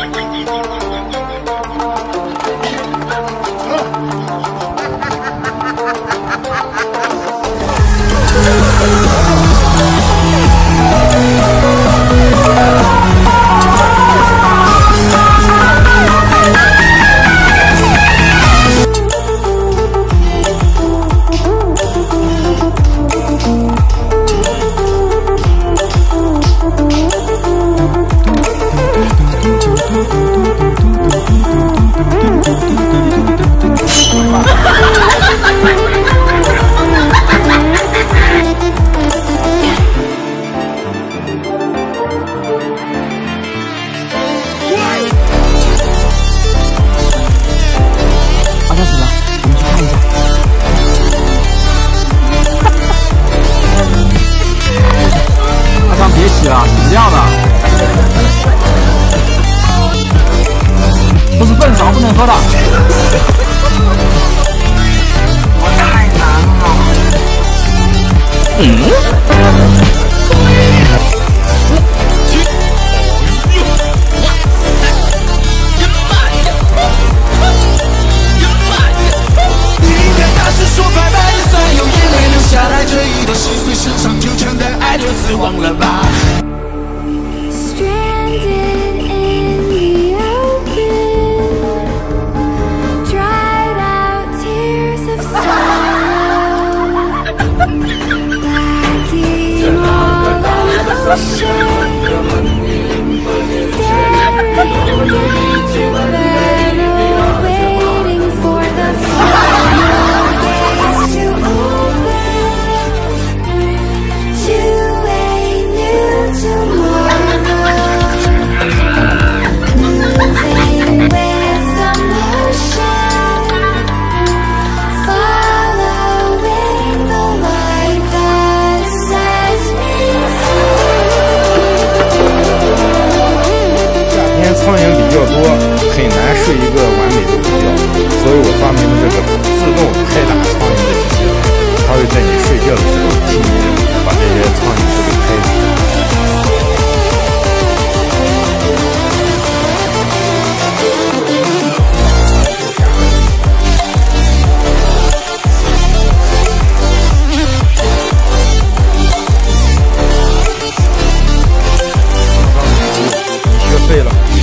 不是笨勺不能喝的。 我太难了。你应该大声说拜拜也算，有眼泪流下来，这一段心碎身上纠缠的爱就此忘了吧。 苍蝇比较多，很难睡一个完美的午觉，所以我发明了这个自动拍打苍蝇的机器人，它会在你睡觉的时候替你把这些苍蝇都给拍死。你学废了。